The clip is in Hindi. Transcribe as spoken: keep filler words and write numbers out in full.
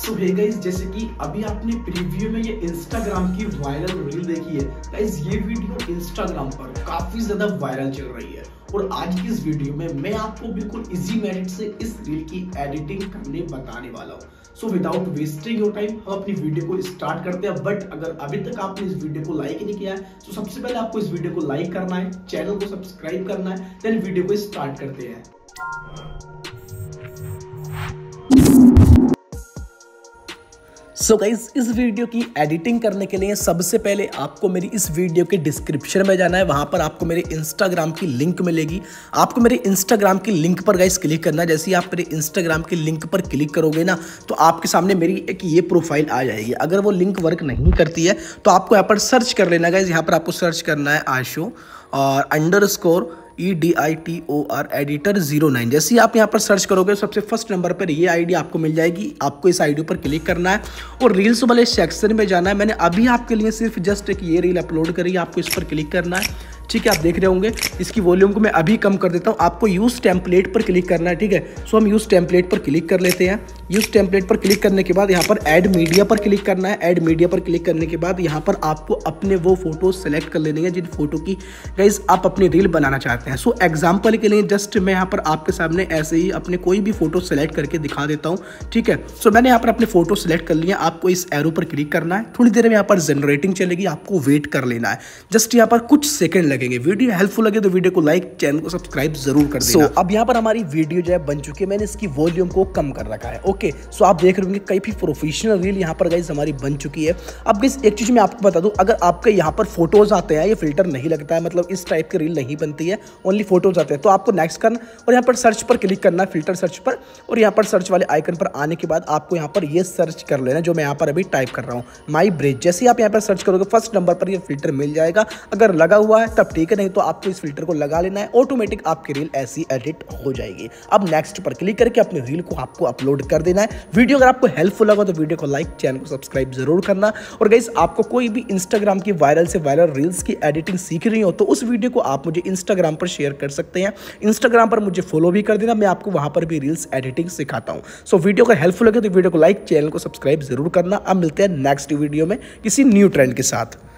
सो हे गाइस, जैसे कि अभी आपने प्रीव्यू में ये इंस्टाग्राम की वायरल रील देखी है गाइस, ये वीडियो इंस्टाग्राम पर काफी ज्यादा वायरल चल रही है और आज की इस वीडियो में मैं आपको बिल्कुल इजी मेथड से इस रील की एडिटिंग करने बताने वाला हूँ। So without wasting your time हम अपनी वीडियो को स्टार्ट करते हैं। बट अगर अभी तक आपने इस वीडियो को लाइक नहीं किया है तो सबसे पहले आपको इस वीडियो को लाइक करना है, चैनल को सब्सक्राइब करना है, देन वीडियो को स्टार्ट करते हैं। सो so गाइज, इस वीडियो की एडिटिंग करने के लिए सबसे पहले आपको मेरी इस वीडियो के डिस्क्रिप्शन में जाना है। वहां पर आपको मेरे इंस्टाग्राम की लिंक मिलेगी। आपको मेरे इंस्टाग्राम की लिंक पर गाइज क्लिक करना है। जैसे ही आप मेरे इंस्टाग्राम की लिंक पर क्लिक करोगे ना तो आपके सामने मेरी एक ये प्रोफाइल आ जाएगी। अगर वो लिंक वर्क नहीं करती है तो आपको यहाँ पर सर्च कर लेना गाइज। यहाँ पर आपको सर्च करना है आशो और underscore E D I T O R editor zero nine. जैसे ही आप यहाँ पर सर्च करोगे सबसे फर्स्ट नंबर पर ये आईडी आपको मिल जाएगी। आपको इस आईडी पर क्लिक करना है और रील्स वाले सेक्शन में जाना है। मैंने अभी आपके लिए सिर्फ जस्ट एक ये रील अपलोड करी है, आपको इस पर क्लिक करना है। ठीक है, आप देख रहे होंगे इसकी वॉल्यूम को मैं अभी कम कर देता हूँ। आपको यूज़ टेम्पलेट पर क्लिक करना है। ठीक है, सो हम यूज़ टेम्पलेट पर क्लिक कर लेते हैं। यूज़ टेम्पलेट पर क्लिक करने के बाद यहाँ पर ऐड मीडिया पर क्लिक करना है। ऐड मीडिया पर क्लिक करने के बाद यहाँ पर आपको अपने वो फोटो सेलेक्ट कर लेनी है जिन फोटो की गाइस आप अपनी रील बनाना चाहते हैं। सो एग्जाम्पल के लिए जस्ट मैं यहाँ पर आपके सामने ऐसे ही अपने कोई भी फोटो सेलेक्ट करके दिखा देता हूँ। ठीक है, सो मैंने यहाँ पर अपने फोटो सेलेक्ट कर लिया। आपको इस एरो पर क्लिक करना है। थोड़ी देर में यहाँ पर जनरेटिंग चलेगी, आपको वेट कर लेना है। जस्ट यहाँ पर कुछ सेकेंड लगेंगे। वीडियो हेल्पफुल लगे तो वीडियो को लाइक, चैनल को सब्सक्राइब जरूर कर देना। so, अब यहाँ पर हमारी वीडियो जो है बन चुकी है। मैंने इसकी वॉल्यूम को कम कर रखा है। ओके, सो आप देख रहे होंगे कई भी प्रोफेशनल रील यहाँ पर गाइस हमारी बन चुकी है। अब गाइस एक चीज मैं आपको बता दूं, अगर आपके यहाँ पर फोटोज आते हैं, ये फिल्टर नहीं लगता है, मतलब इस टाइप की रील नहीं बनती है, ओनली फोटोज आते हैं, तो आपको नेक्स्ट करना और यहाँ पर सर्च पर क्लिक करना है, फिल्टर सर्च पर। और यहाँ पर सर्च वाले आइकन पर आने के बाद आपको यहाँ पर ये सर्च कर लेना जो मैं यहाँ पर अभी टाइप कर रहा हूँ, माई ब्रिज। जैसे ही आप यहाँ पर सर्च करोगे फर्स्ट नंबर पर ये फिल्टर मिल जाएगा। अगर लगा हुआ है तब ठीक है, नहीं तो आपको इस फिल्टर को लगा लेना है। ऑटोमेटिक आपकी रील ऐसी एडिट हो जाएगी। अब नेक्स्ट पर क्लिक करके अपनी रील को आपको अपलोड कर देना है। वीडियो अगर आपको हेल्पफुल लगा तो वीडियो को लाइक, चैनल को सब्सक्राइब जरूर करना। और गाइस, आपको कोई भी इंस्टाग्राम की वायरल से वायरल रील्स की एडिटिंग सीख रही हो तो उस वीडियो को आप मुझे इंस्टाग्राम पर शेयर कर सकते हैं। इंस्टाग्राम पर मुझे फॉलो भी कर देना, मैं आपको वहां पर भी रील्स एडिटिंग सिखाता हूं। सो वीडियो अगर हेल्पफुल लगे तो वीडियो को लाइक, चैनल को सब्सक्राइब जरूर करना। अब मिलते हैं नेक्स्ट वीडियो में किसी न्यू ट्रेंड के साथ।